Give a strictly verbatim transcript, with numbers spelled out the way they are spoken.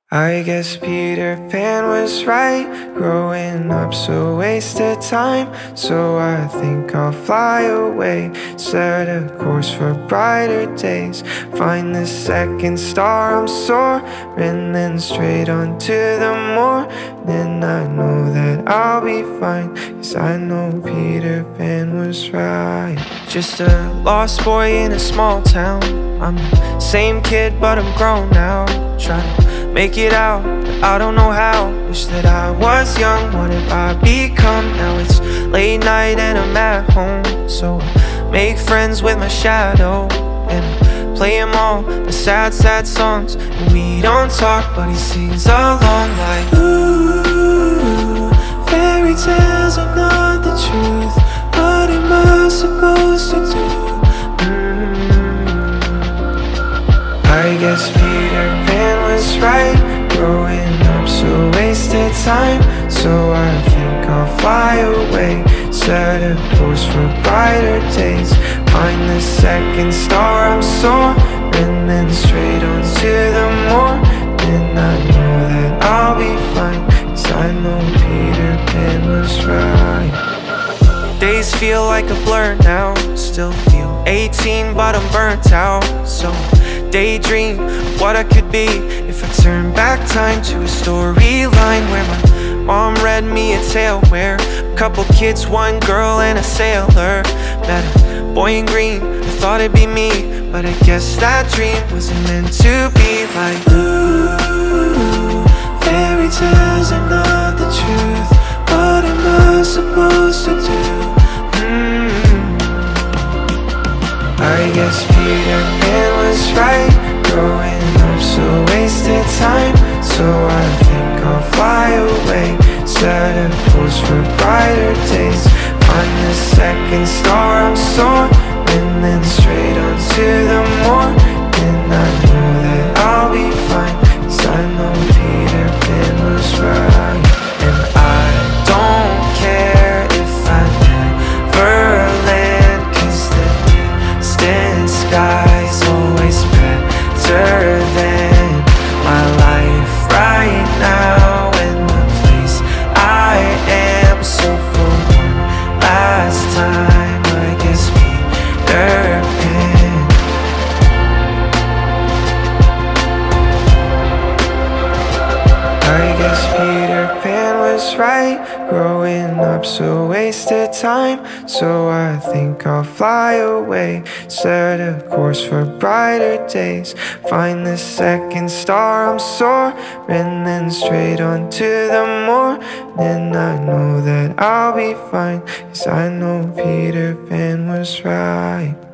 I guess Peter Pan was right. Growing up's a waste of time, so I think I'll fly away, set a course for brighter days, find the second star, I'm soaring, then straight on to the morning. I know that I'll be fine, 'cause I know Peter Pan was right. Just a lost boy in a small town, I'm the same kid but I'm grown now, trying to make it out, but I don't know how. Wish that I was young, what have I become? Now it's late night and I'm at home, so I make friends with my shadow, and I play him all the sad, sad songs. And we don't talk, but he sings along like, ooh, fairy tales are not the truth. What am I supposed to do? Mm-hmm. I guess Peter Pan was right. Growing up's a waste of time, so I think I'll fly away, set a course for brighter days, find the second star, I'm soaring, then straight on to the morning. I know that I'll be fine, 'cause I know Peter Pan was right. Days feel like a blur now, still feel eighteen but I'm burnt out, so daydream of what I could be if I turn back time to a storyline where my mom read me a tale where a couple kids, one girl and a sailor met a boy in green. I thought it'd be me, but I guess that dream wasn't meant to be. Like, ooh, fairy tales are not the truth. What am I supposed to do? Mm-hmm. I guess Peter Pan was right. Growing up's a waste of time, so I think I'll fly away, set a course for brighter days, find the second star, I'm soaring, then straight on to the morning. I know that I'll be fine, 'cause I know Peter Pan was right. And I don't care if I never land, 'cause the distant sky's always better than my life right now, and the place I am. So for one last time, I guess Peter Pan. I guess Peter Pan was right. Growing up's a waste of time, so I think I'll fly away, set a course for brighter days, find the second star, I'm soaring, then straight on to the morning. I know that I'll be fine, 'cause I know Peter Pan was right.